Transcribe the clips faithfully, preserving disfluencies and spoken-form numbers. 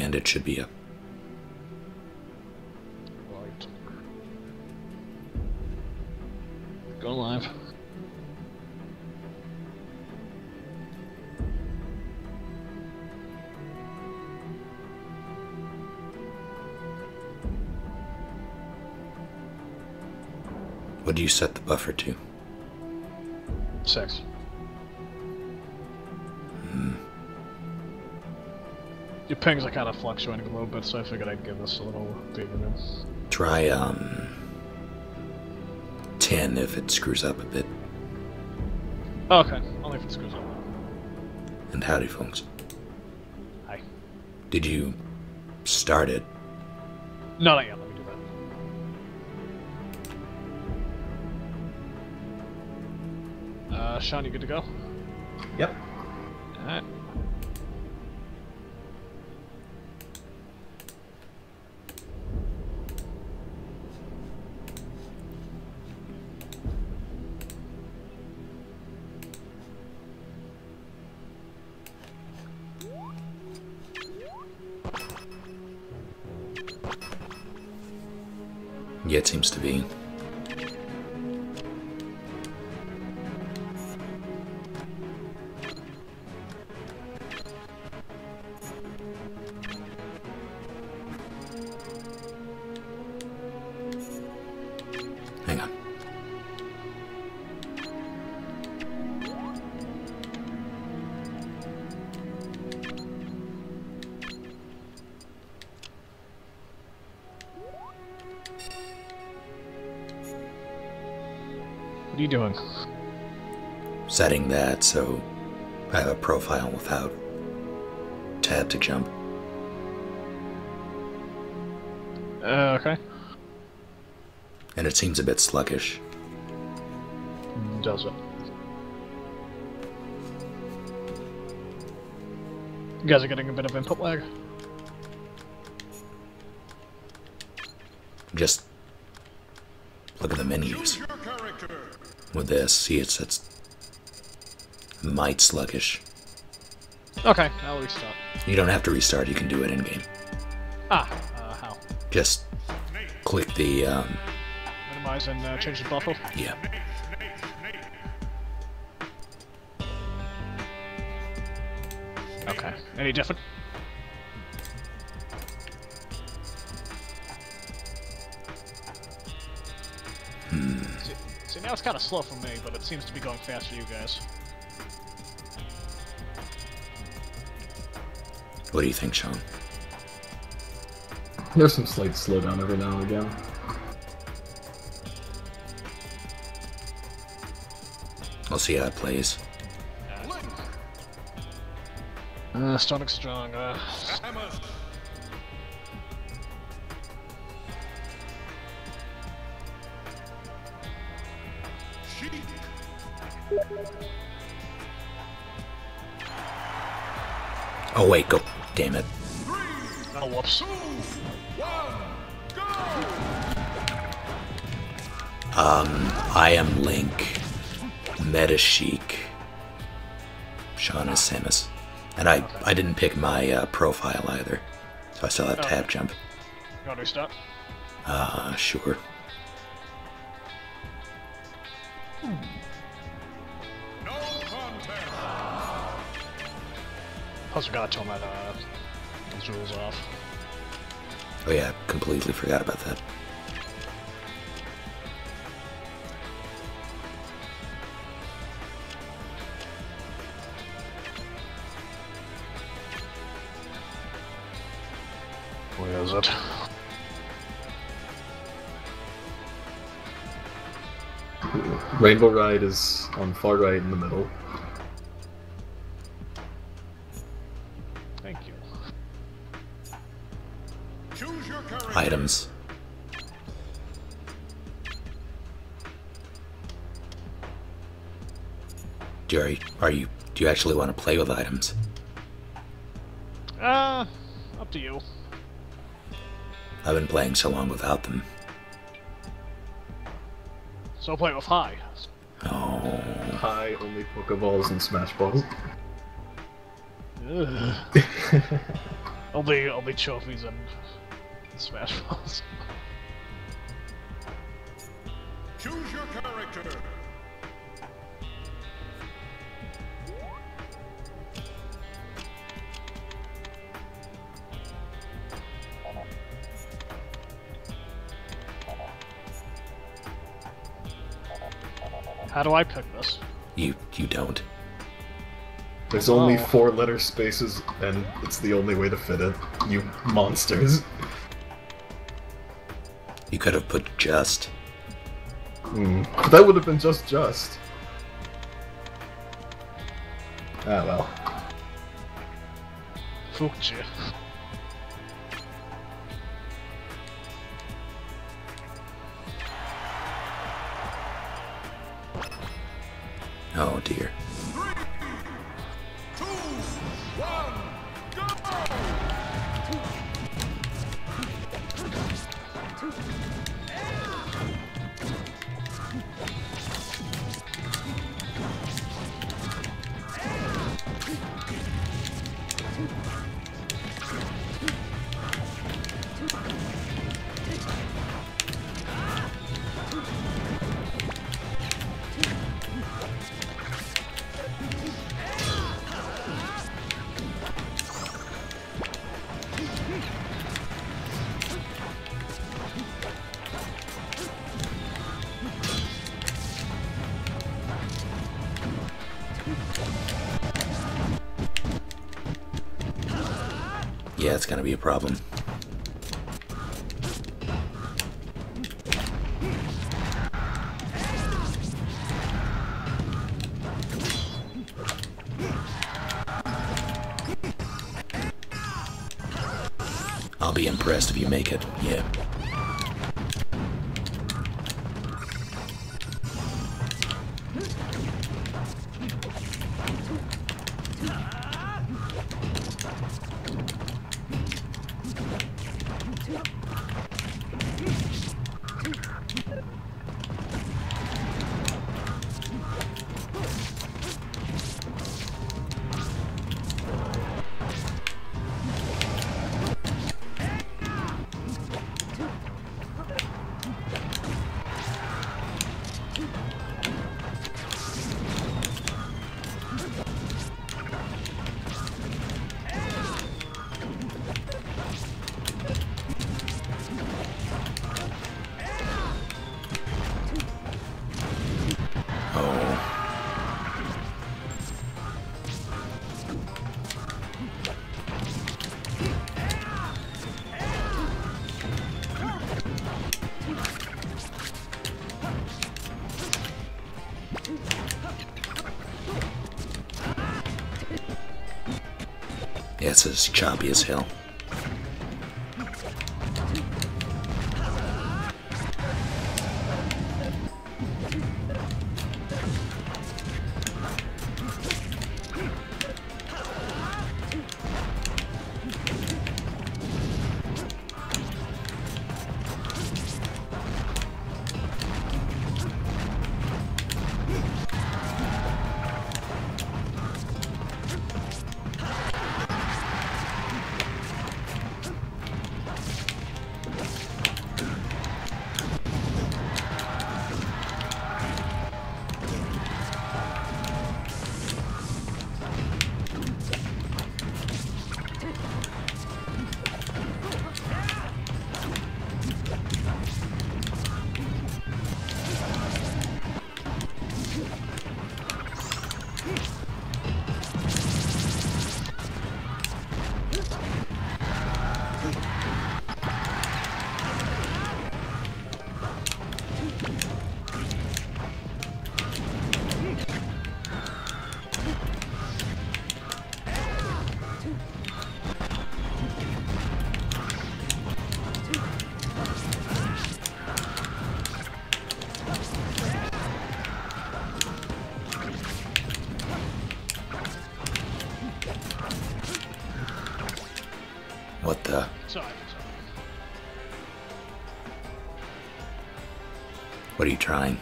and it should be up. Right. Go live. What do you set the buffer to? Six. Hmm. Your pings are kind of fluctuating a little bit, so I figured I'd give this a little beating. Try, um... ten if it screws up a bit. Oh, okay, only if it screws up. And howdy, folks. Hi. Did you start it? No, not yet. Let me do that. Uh, Sean, you good to go? Yep. Alright. Yeah, it seems to be. Hang on. What are you doing? Setting that so I have a profile without tab to jump. Uh, okay. And it seems a bit sluggish. Does it? You guys are getting a bit of input lag? Just look at the menus. With this, see it's it's might sluggish. Okay, I'll restart. You don't have to restart, you can do it in game. Ah, uh, how? Just click the um Minimize and uh, change the buffer? yeah. Okay. Any different? Hmm. See, see, now it's kind of slow for me, but it seems to be going fast for you guys. What do you think, Sean? There's some slight slowdown every now and again. I'll see how it plays. Uh, starting strong, uh... Oh wait, go. Damn it. Oh, whoops. Um, I am Link. Meta Chic. Sean is Samus. And I, I didn't pick my uh, profile either. So I still have tab jump. You want to restart? Uh, sure. Plus, we gotta turn that, uh, those rules off. Oh yeah, completely forgot about that. Where is it? Rainbow Ride is on far right in the middle. Thank you. Choose your character. Items. Do you, are you, do you actually want to play with items? Uh, up to you. I've been playing so long without them. So play with high. Oh. High, only Pokeballs and Smash Balls. Ugh. Only, only trophies and Smash Bros. Choose your character. How do I pick this? You you don't. There's only Oh. four letter spaces, and it's the only way to fit it. You monsters. You could have put just. Hmm. But that would have been just just. Ah well. Fuji. Oh dear. Two, one, go! Yeah, it's gonna be a problem. I'll be impressed if you make it, yeah. Yeah, it's as choppy as hell. What the? Sorry, sorry. What are you trying?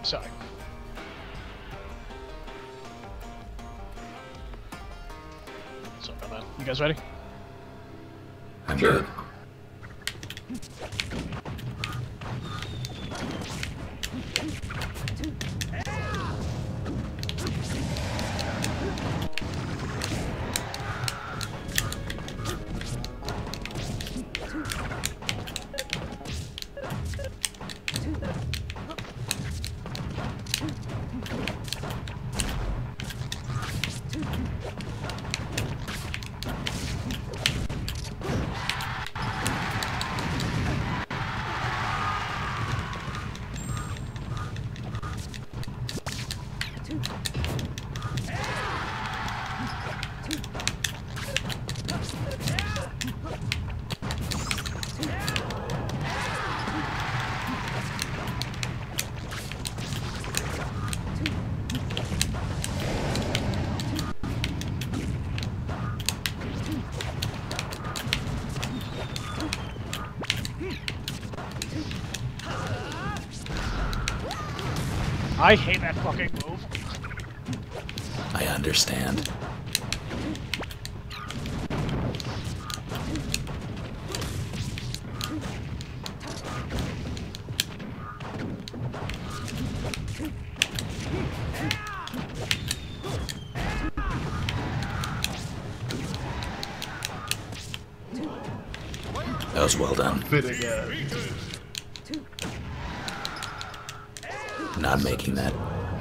Sorry. Sorry about that. You guys ready? I'm Sure. good. I hate that fucking move. I understand. That was well done. Fitting end. Not making that.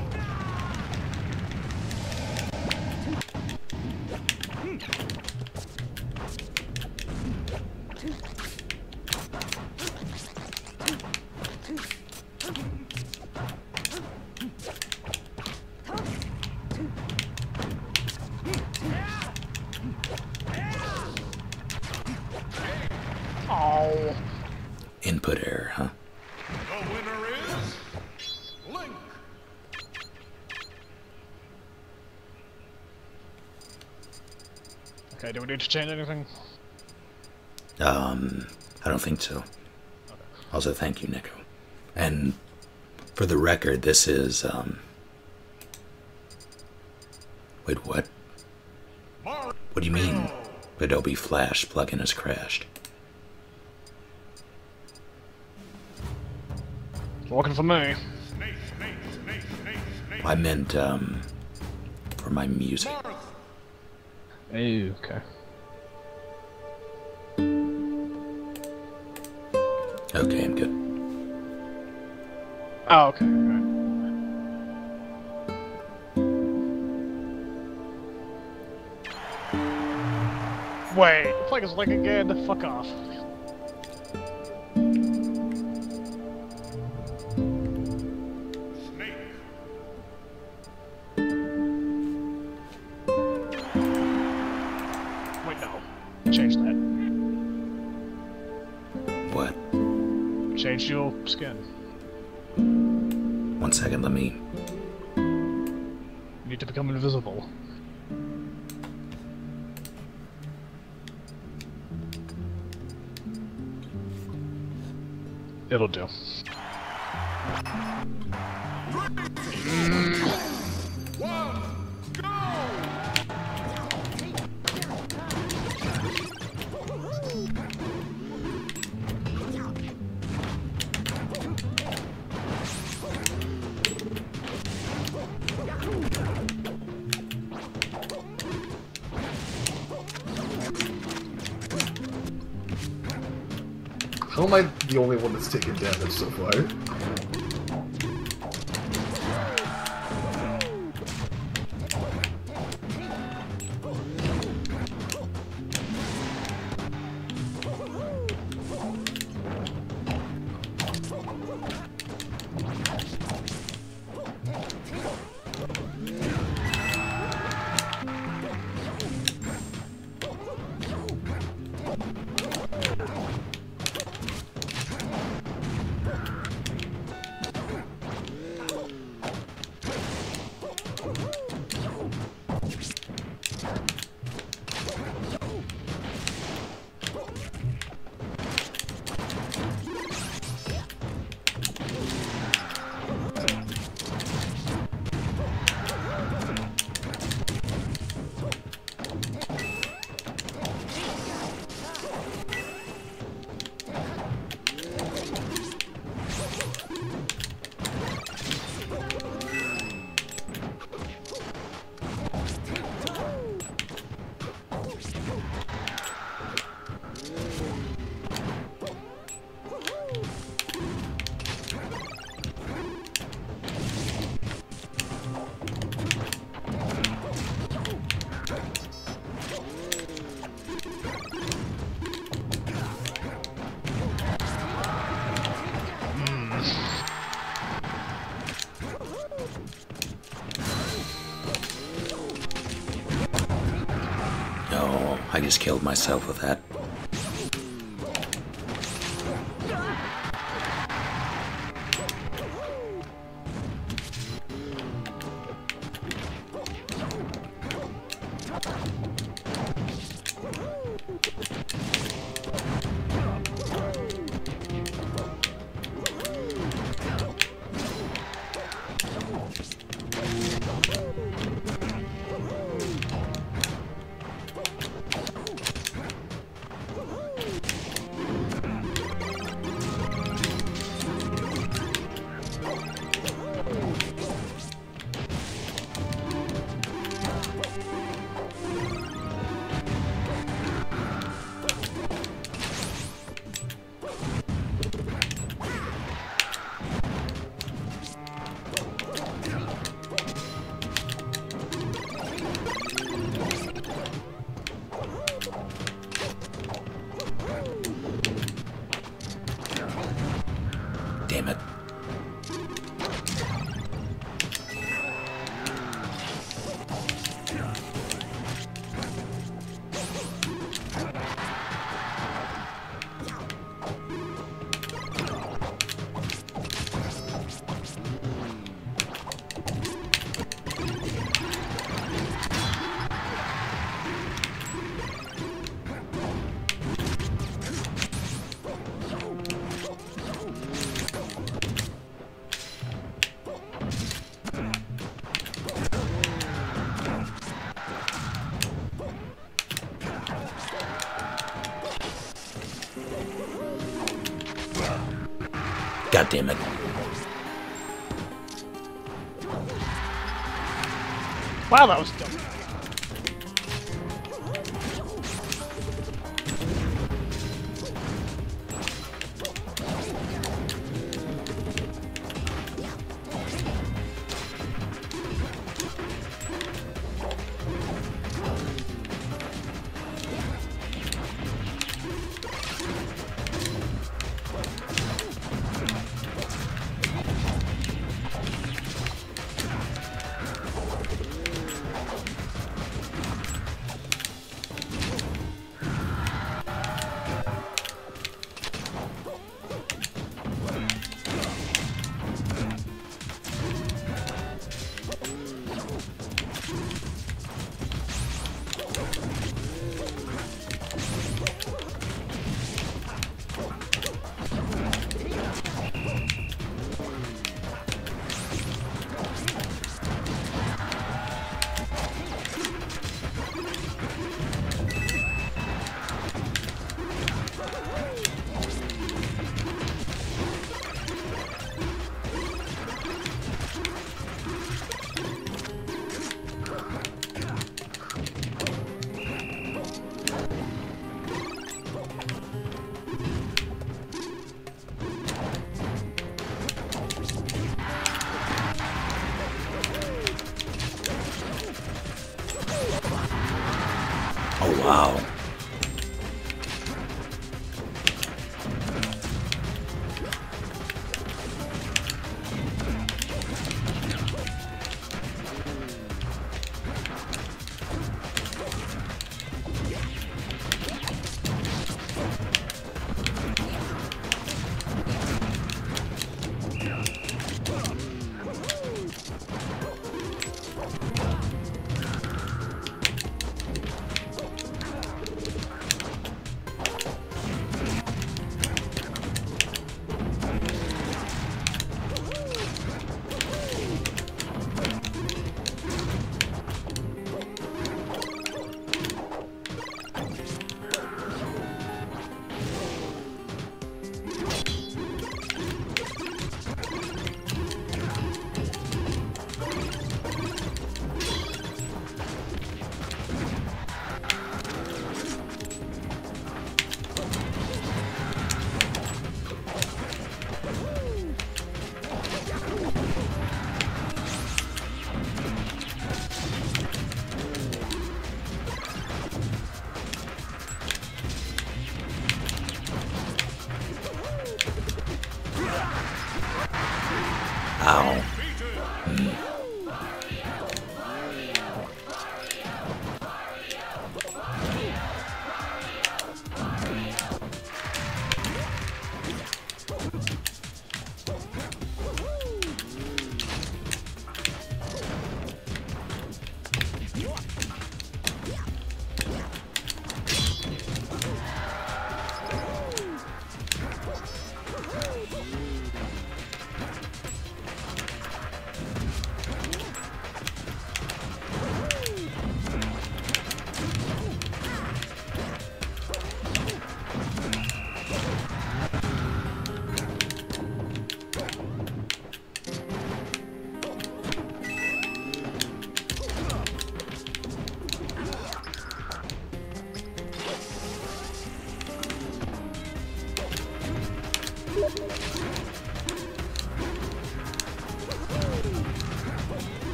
Oh. Input error, huh? The winner is Link. Okay, do we need to change anything? Um, I don't think so. Also, thank you, Nico. And for the record, this is, um... Wait, what? Mario. What do you mean? Adobe Flash plugin has crashed. It's working for me. Snake, snake, snake, snake, snake. I meant, um... for my music. Marth. Oh, okay. Okay, I'm good. Oh, okay. Right. Wait, the flag is like again. Fuck off. Snake. Wait, no. Change that. What? Change your skin. One second, let me... You need to become invisible. It'll do. One, go! How am I the only one that's taken damage so far? just killed myself with that. Damn it. God damn it. Wow, that was dumb.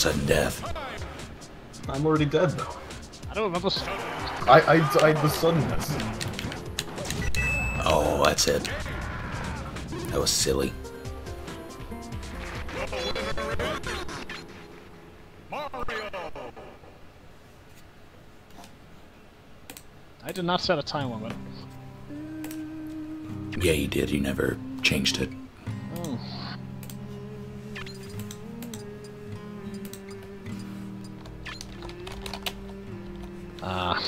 sudden death. I'm already dead though. I don't remember. s- I I died the suddenness. Oh, that's it. That was silly. Mario! I did not set a time limit. Yeah, you did. You never changed it. Oh. Ah.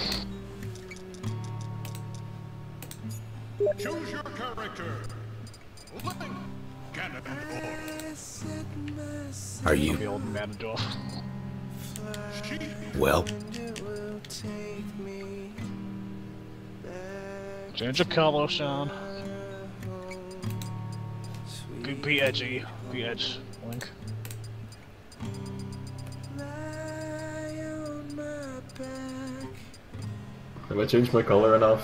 Choose your character. Link, Ganondorf. Are The you? old Matador. Well, Change your color, Sean. Be, be edgy. Be edge, Link. Have I changed my color enough?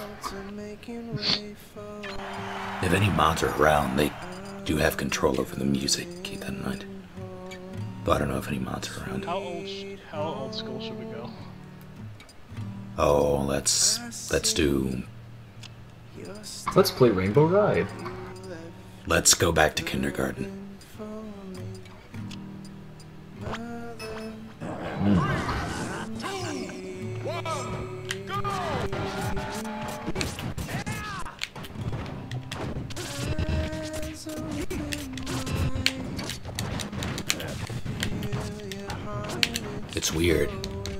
if any mods are around, they do have control over the music. Keep that in mind. But I don't know if any mods are around. How old? How old school should we go? Oh, let's let's do. Let's play Rainbow Ride. Let's go back to kindergarten. It's weird.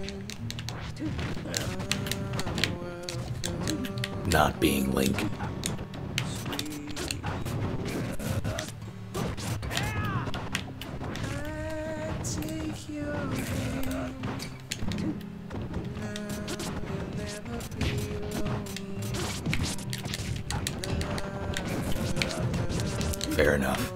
Not being Link. Fair enough.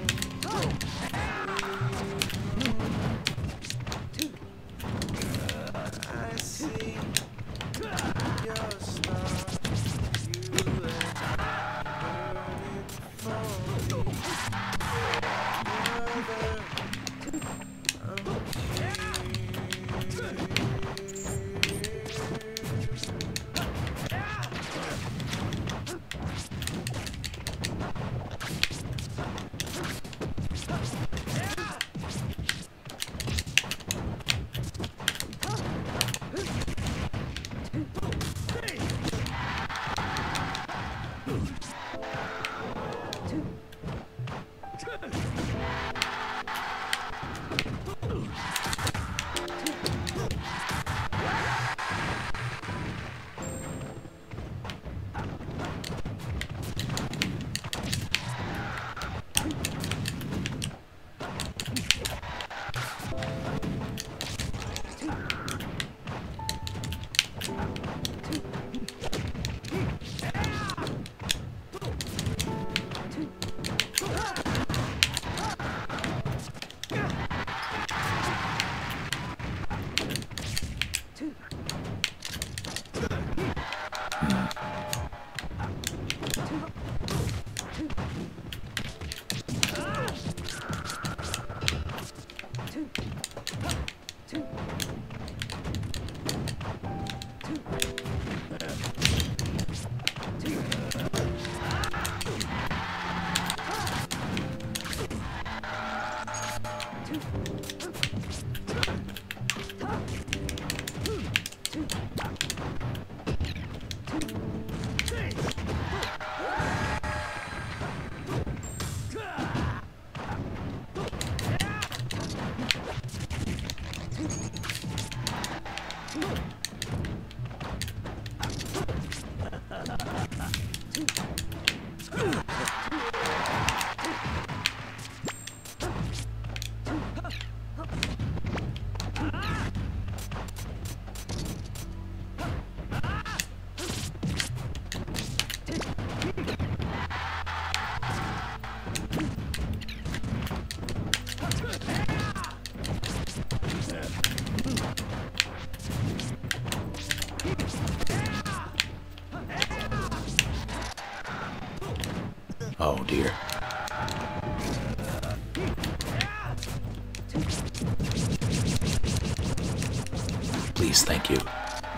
Oh dear. Please, thank you.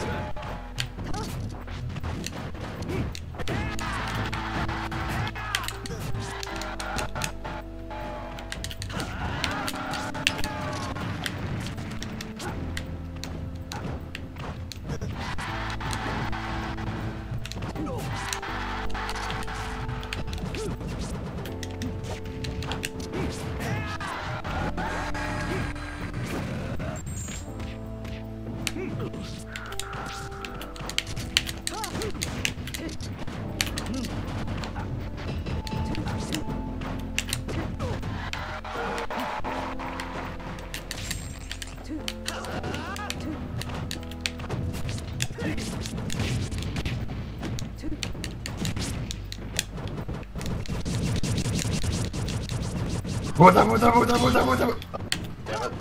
What up, what up, what up, what up, what up? Damn it.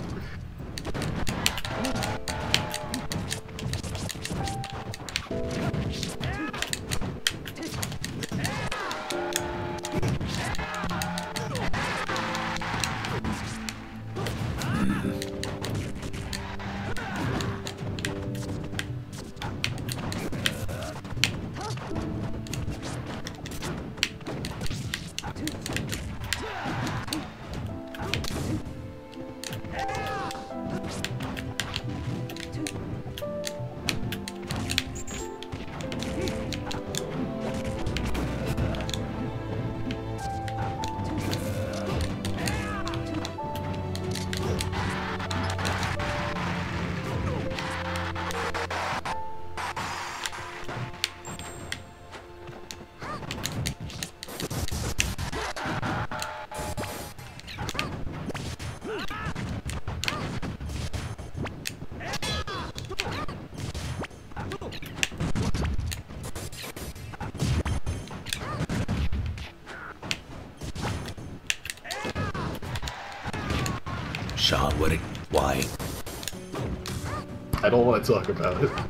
Sean, what did, why? I don't want to talk about it.